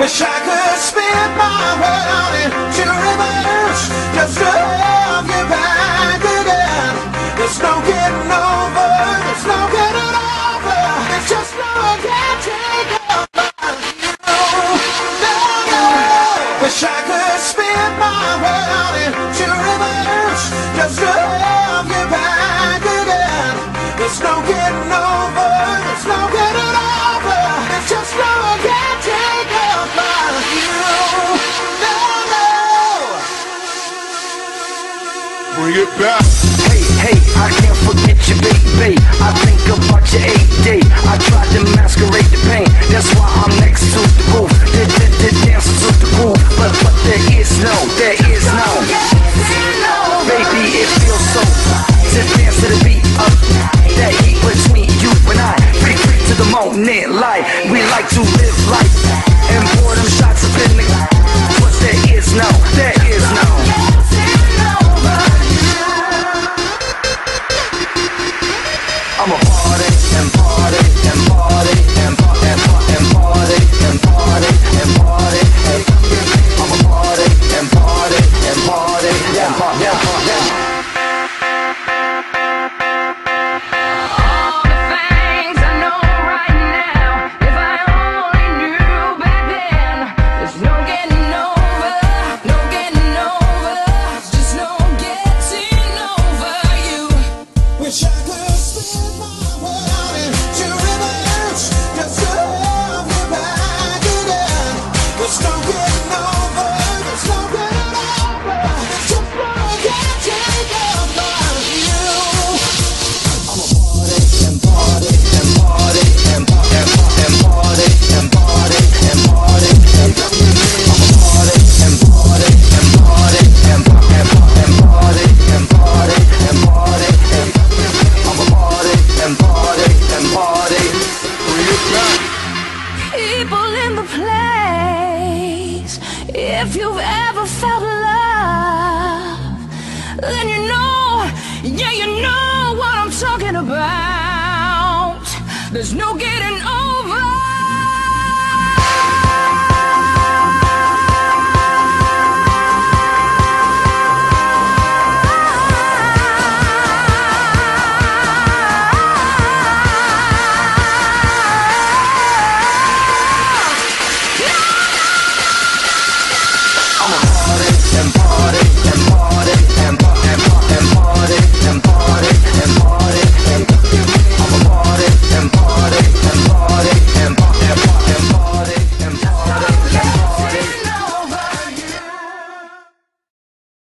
Wish I could spin my world into reverse just to have you back again. There's no getting over, there's no getting over. It's just no can take over you. No, no. Wish I could spin my world into reverse just to have you back again. There's no getting over, there's no getting over. It's just no can take over you. No, no. Bring it back. Hey, hey, I can't forget you, baby. I think about your 8-day. I tried to masquerade the pain. That's why I'm next to the roof. Dancing to the groove. But there is no. Baby, it feels so to dance to the beat of that heat between you and I. Free to the moment, light. We like to live life and pour them shots up in the. But there is no. I'm a party and party and party and party and party and party and party. I'm a party and party and party and party and party. All the things I know right now, if I only knew back then, there's no getting over, no getting over, just no getting over you. Wish I could spin my world into reverse just to have you back again. There's no getting over, there's no getting over. It's just no can take over you. I'm a party and party and party and party and party and party and party and party. I'm a party and party and party and party and party and party and party and I'm a party and party and party. Bring it back. People in the place, if you've ever felt love, then you know, yeah, you know what I'm talking about. There's no getting over.